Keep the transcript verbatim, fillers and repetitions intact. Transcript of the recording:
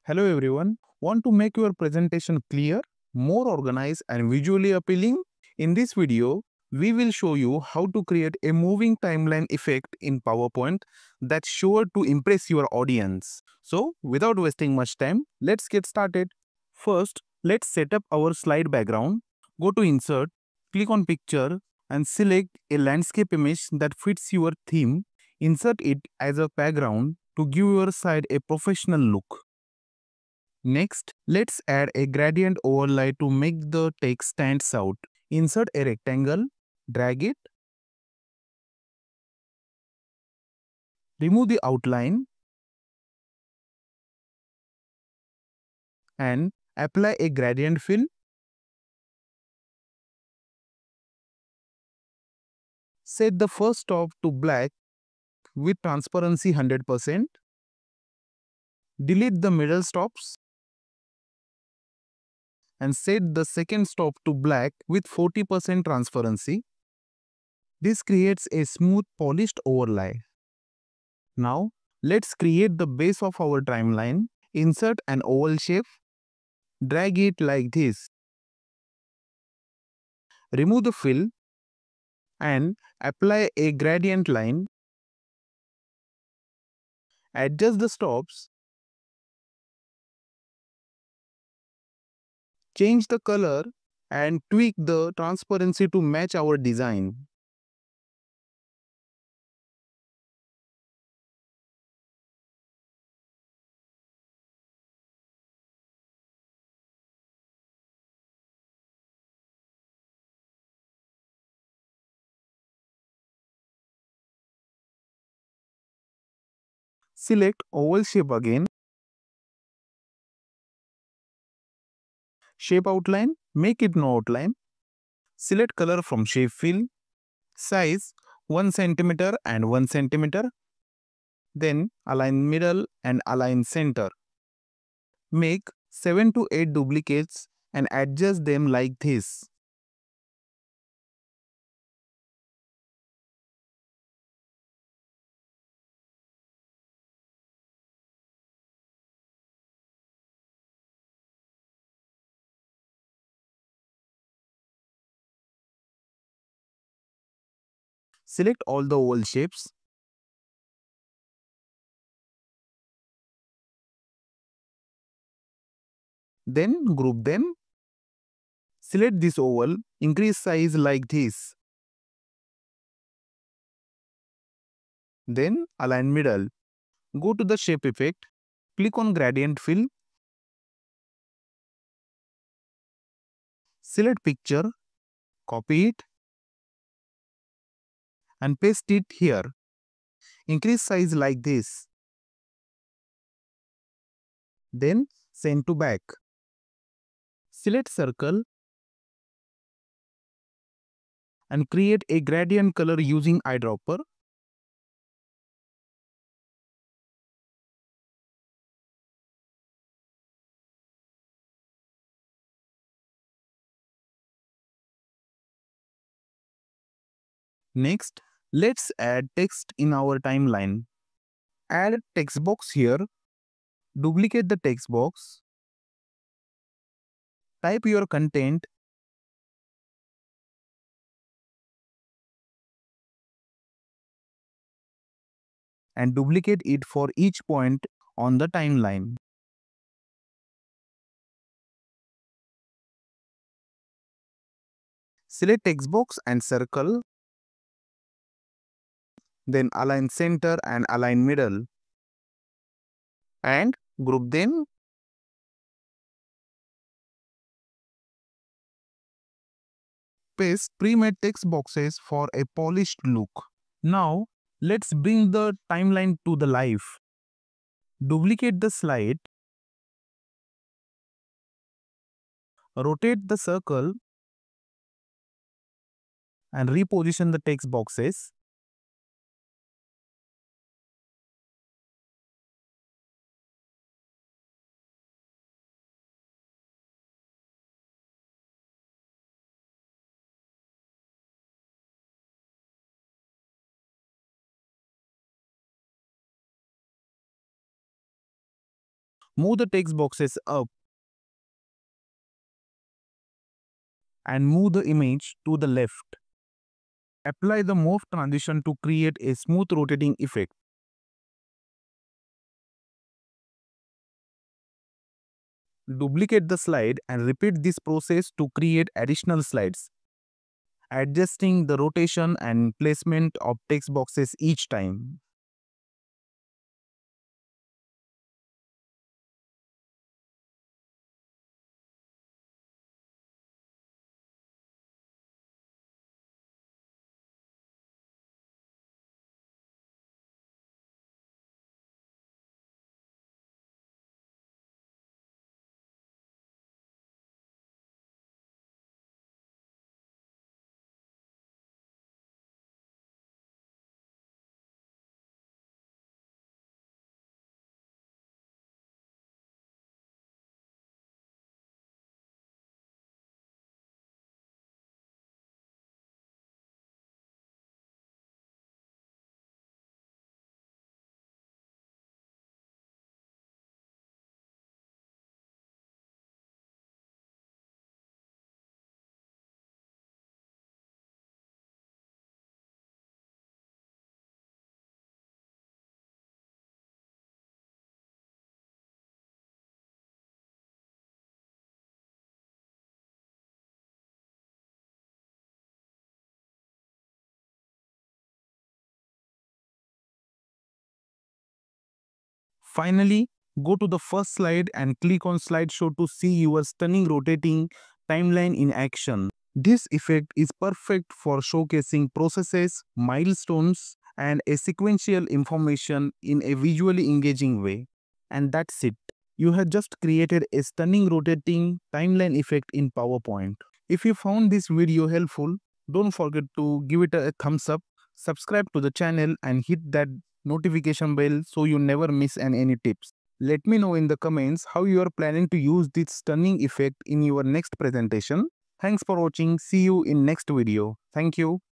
Hello everyone. Want to make your presentation clear, more organized and visually appealing? In this video, we will show you how to create a moving timeline effect in PowerPoint that's sure to impress your audience. So, without wasting much time, let's get started. First, let's set up our slide background. Go to Insert, click on Picture and select a landscape image that fits your theme. Insert it as a background to give your slide a professional look. Next, let's add a gradient overlay to make the text stands out. Insert a rectangle, drag it, remove the outline, and apply a gradient fill. Set the first stop to black with transparency one hundred percent. Delete the middle stops and set the second stop to black with forty percent transparency. This creates a smooth polished overlay. Now, let's create the base of our timeline. Insert an oval shape, drag it like this. Remove the fill and apply a gradient line. Adjust the stops. Change the color and tweak the transparency to match our design. Select oval shape again. Shape outline, make it no outline. Select color from shape fill. Size one centimeter and one centimeter. Then align middle and align center. Make seven to eight duplicates and adjust them like this. Select all the oval shapes. Then group them. Select this oval, increase size like this. Then align middle. Go to the shape effect, click on gradient fill. Select picture, copy it and paste it here. Increase size like this. Then send to back. Select circle and create a gradient color using eyedropper. Next, let's add text in our timeline. Add a text box here. Duplicate the text box. Type your content and duplicate it for each point on the timeline. Select text box and circle. Then align center and align middle. And group them. Paste pre-made text boxes for a polished look. Now, let's bring the timeline to the life. Duplicate the slide. Rotate the circle and reposition the text boxes. Move the text boxes up and move the image to the left. Apply the Morph Transition to create a smooth rotating effect. Duplicate the slide and repeat this process to create additional slides, adjusting the rotation and placement of text boxes each time. Finally, go to the first slide and click on Slideshow to see your stunning rotating timeline in action. This effect is perfect for showcasing processes, milestones, and a sequential information in a visually engaging way. And that's it. You have just created a stunning rotating timeline effect in PowerPoint. If you found this video helpful, don't forget to give it a thumbs up, subscribe to the channel and hit that notification bell so you never miss an any tips. Let me know in the comments how you are planning to use this stunning effect in your next presentation. Thanks for watching. See you in next video. Thank you.